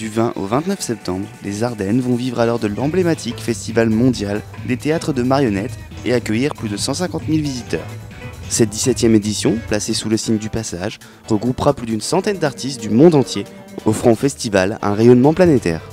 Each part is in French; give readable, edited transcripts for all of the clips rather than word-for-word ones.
Du 20 au 29 septembre, les Ardennes vont vivre alors de l'emblématique festival mondial des théâtres de marionnettes et accueillir plus de 150 000 visiteurs. Cette 17e édition, placée sous le signe du passage, regroupera plus d'une centaine d'artistes du monde entier, offrant au festival un rayonnement planétaire.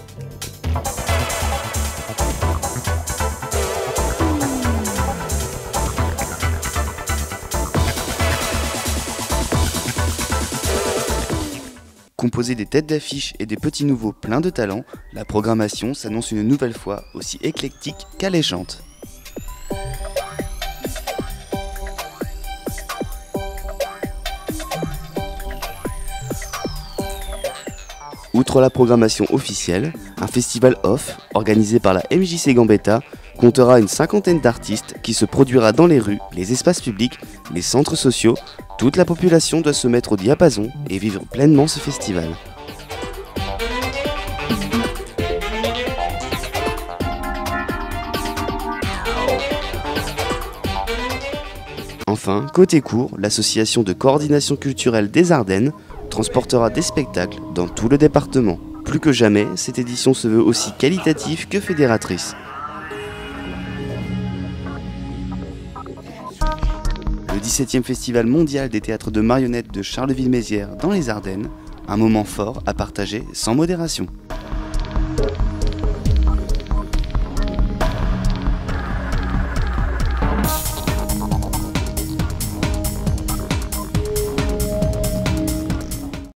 Composée des têtes d'affiche et des petits nouveaux pleins de talent, la programmation s'annonce une nouvelle fois aussi éclectique qu'alléchante. Outre la programmation officielle, un festival off, organisé par la MJC Gambetta, comptera une cinquantaine d'artistes qui se produira dans les rues, les espaces publics, les centres sociaux. Toute la population doit se mettre au diapason et vivre pleinement ce festival. Enfin, côté cours, l'association de coordination culturelle des Ardennes transportera des spectacles dans tout le département. Plus que jamais, cette édition se veut aussi qualitative que fédératrice. Le 17e Festival mondial des théâtres de marionnettes de Charleville-Mézières dans les Ardennes, un moment fort à partager sans modération.